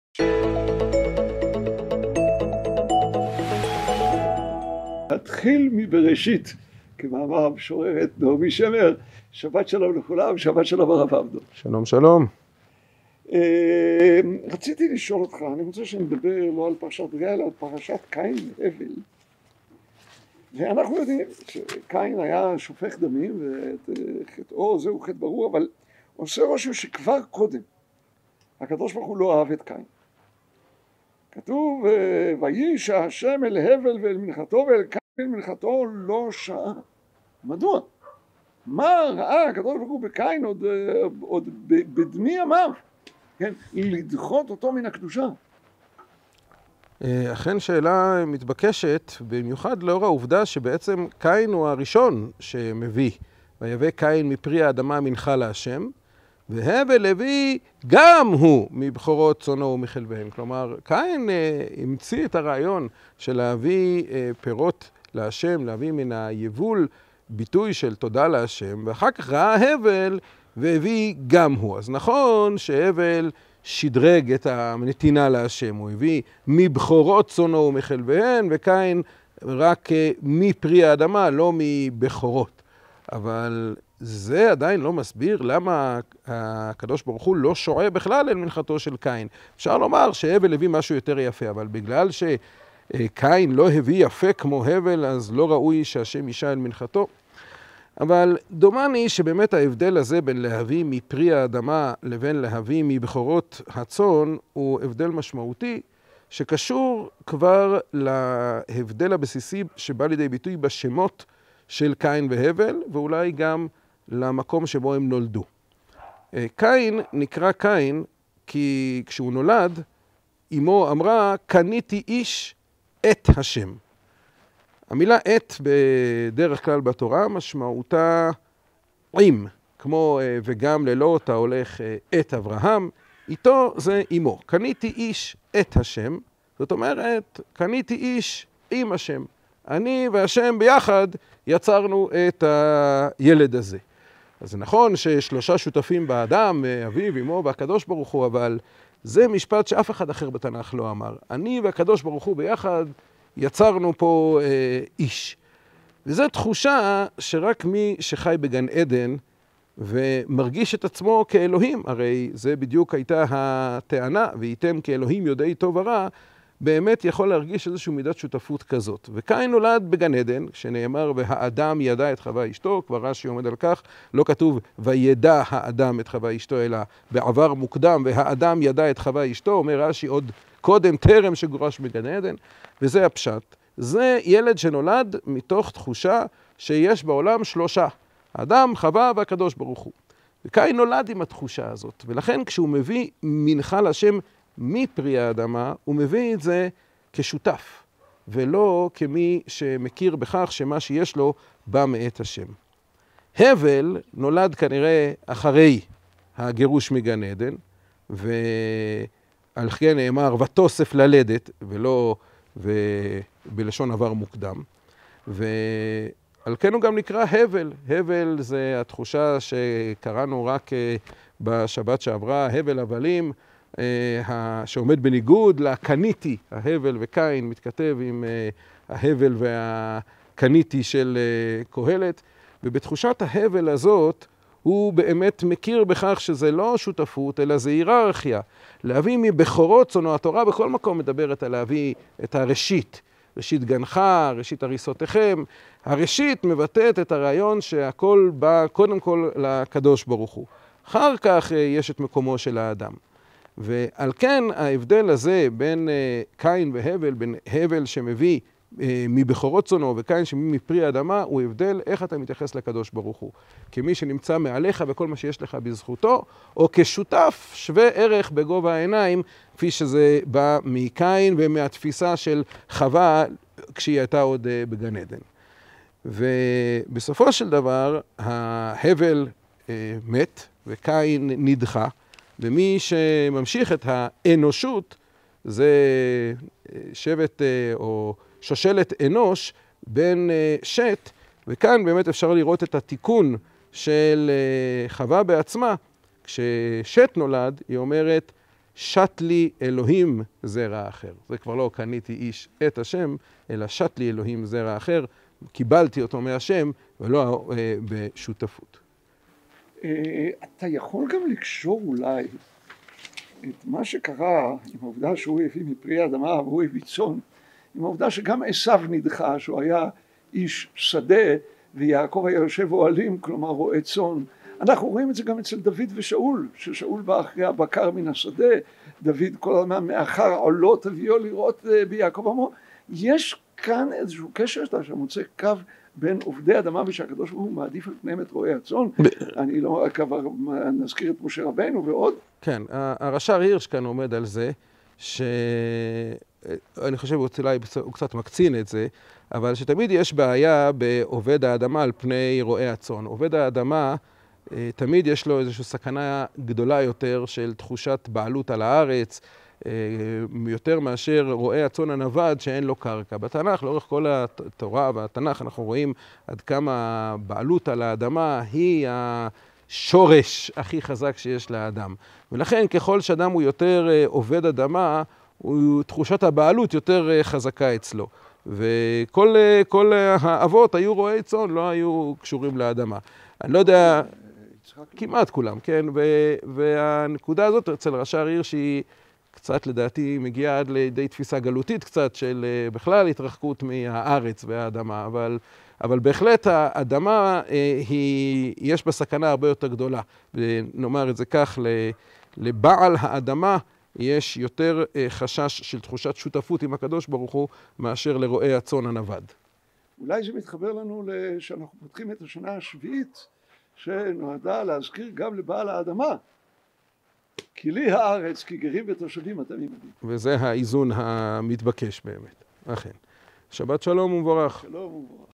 נתחיל מבראשית, כמאמר המשוררת נעמי שמר, שבת שלום לכולם, שבת שלום הרב עבדו. שלום שלום. רציתי לשאול אותך, אני רוצה שנדבר לא על פרשת בריאה, אלא על פרשת קין והבל. ואנחנו יודעים שקין היה שופך דמים, וחטאו זהו חטא ברור, אבל עושה רושם שכבר קודם הקדוש ברוך הוא לא אהב את קין. כתוב, וישע השם אל הבל ואל מנחתו ואל קין ואל מנחתו לא שעה. מדוע? מה ראה הקדוש ברוך הוא בקין עוד בדמי ימיו? כן, לדחות אותו מן הקדושה. אכן שאלה מתבקשת, במיוחד לאור העובדה שבעצם קין הוא הראשון שמביא. ויבא קין מפרי האדמה מנחה להשם, והבל הביא גם הוא מבכורות צאנו ומחלביהם. כלומר, קין המציא את הרעיון של להביא פירות להשם, להביא מן היבול ביטוי של תודה להשם, ואחר כך ראה הבל והביא גם הוא. אז נכון שהבל שדרג את הנתינה להשם, הוא הביא מבכורות צאנו ומחלביהם, וקין רק מפרי האדמה, לא מבכורות. אבל זה עדיין לא מסביר למה הקדוש ברוך הוא לא שועה בכלל אל מנחתו של קין. אפשר לומר שהבל הביא משהו יותר יפה, אבל בגלל שקין לא הביא יפה כמו הבל, אז לא ראוי שהשם יישע אל מנחתו. אבל דומני שבאמת ההבדל הזה בין להביא מפרי האדמה לבין להביא מבכורות הצאן הוא הבדל משמעותי, שקשור כבר להבדל הבסיסי שבא לידי ביטוי בשמות של קין והבל, ואולי גם למקום שבו הם נולדו. קין נקרא קין כי כשהוא נולד, אמו אמרה, קניתי איש את השם. המילה את בדרך כלל בתורה משמעותה עם, כמו וגם ללא אתה הולך את אברהם, איתו זה אמו. קניתי איש את השם, זאת אומרת, קניתי איש עם השם. אני והשם ביחד יצרנו את הילד הזה. אז זה נכון ששלושה שותפים באדם, אביו, אמו והקדוש ברוך הוא, אבל זה משפט שאף אחד אחר בתנ"ך לא אמר. אני והקדוש ברוך הוא ביחד יצרנו פה איש. וזו תחושה שרק מי שחי בגן עדן ומרגיש את עצמו כאלוהים, הרי זה בדיוק הייתה הטענה, וייתם כאלוהים יודעי טוב ורע, באמת יכול להרגיש איזושהי מידת שותפות כזאת. וקין נולד בגן עדן, שנאמר, והאדם ידע את חווה אשתו, כבר רש"י עומד על כך, לא כתוב, וידע האדם את חווה אשתו, אלא בעבר מוקדם, והאדם ידע את חווה אשתו, אומר רש"י עוד קודם, טרם שגורש בגן עדן, וזה הפשט. זה ילד שנולד מתוך תחושה שיש בעולם שלושה, האדם, חווה והקדוש ברוך הוא. וקין נולד עם התחושה הזאת, ולכן כשהוא מביא מנחה להשם מפרי האדמה, הוא מביא את זה כשותף, ולא כמי שמכיר בכך שמה שיש לו בא מאת השם. הבל נולד כנראה אחרי הגירוש מגן עדן, ועל כן נאמר ותוסף ללדת, ולא בלשון עבר מוקדם, ועל כן הוא גם נקרא הבל. הבל זה התחושה שקראנו רק בשבת שעברה, הבל הבלים, שעומד בניגוד לקניתי, ההבל וקין מתכתב עם ההבל והקניתי של קהלת, ובתחושת ההבל הזאת הוא באמת מכיר בכך שזה לא שותפות, אלא זה היררכיה. להביא מבכורות צאנו, התורה בכל מקום מדברת על להביא את הראשית, ראשית גנך, ראשית הריסותיכם. הראשית מבטאת את הרעיון שהכל בא קודם כל לקדוש ברוך הוא. אחר כך יש את מקומו של האדם. ועל כן ההבדל הזה בין קין והבל, בין הבל שמביא מבכורות צאנו וקין שמביא מפרי האדמה, הוא הבדל איך אתה מתייחס לקדוש ברוך הוא. כמי שנמצא מעליך וכל מה שיש לך בזכותו, או כשותף שווה ערך בגובה העיניים, כפי שזה בא מקין ומהתפיסה של חווה כשהיא הייתה עוד בגן עדן. ובסופו של דבר ההבל מת וקין נדחה, ומי שממשיך את האנושות זה שבט או שושלת אנוש בן שת, וכאן באמת אפשר לראות את התיקון של חווה בעצמה. כששת נולד, היא אומרת, שת לי אלוהים זרע אחר. זה כבר לא קניתי איש את השם, אלא שת לי אלוהים זרע אחר, קיבלתי אותו מהשם, ולא בשותפות. אתה יכול גם לקשור אולי את מה שקרה עם העובדה שהוא הביא מפרי האדמה והוא הביא צאן, עם העובדה שגם עשיו נדחה, שהוא היה איש שדה ויעקב היה יושב אוהלים, כלומר רועה צאן. אנחנו רואים את זה גם אצל דוד ושאול, ששאול בא אחרי הבקר מן השדה, דוד כל הזמן מאחר עולות הביאו לראות ביעקב עמו. יש כאן איזשהו קשר שאתה מוצא קו בין עובדי אדמה ושהקדוש ברוך הוא מעדיף על פניהם את רועי הצאן. אני לא כבר נזכיר את משה רבנו ועוד. כן, הרש"ר הירש כאן עומד על זה, שאני חושב אולי הוא קצת מקצין את זה, אבל שתמיד יש בעיה בעובד האדמה על פני רועי הצאן. עובד האדמה תמיד יש לו איזושהי סכנה גדולה יותר של תחושת בעלות על הארץ, יותר מאשר רועי הצאן הנווד שאין לו קרקע. בתנ"ך, לאורך כל התורה והתנ"ך, אנחנו רואים עד כמה בעלות על האדמה היא השורש הכי חזק שיש לאדם. ולכן ככל שאדם הוא יותר עובד אדמה, תחושת הבעלות יותר חזקה אצלו. וכל האבות היו רועי צאן, לא היו קשורים לאדמה. אני לא יודע, כמעט כולם, כן? והנקודה הזאת אצל רש"ר הירש שהיא קצת לדעתי מגיעה עד לידי תפיסה גלותית קצת של בכלל התרחקות מהארץ והאדמה, אבל בהחלט האדמה יש בה סכנה הרבה יותר גדולה. ונאמר את זה כך, לבעל האדמה יש יותר חשש של תחושת שותפות עם הקדוש ברוך הוא מאשר לרועי הצאן הנווד. אולי זה מתחבר לנו שאנחנו פותחים את השנה השביעית שנועדה להזכיר גם לבעל האדמה. כי לי הארץ, כי גרים ותושבים אתם עמדי. וזה האיזון המתבקש באמת. אכן. שבת שלום ומבורך. שלום ומבורך.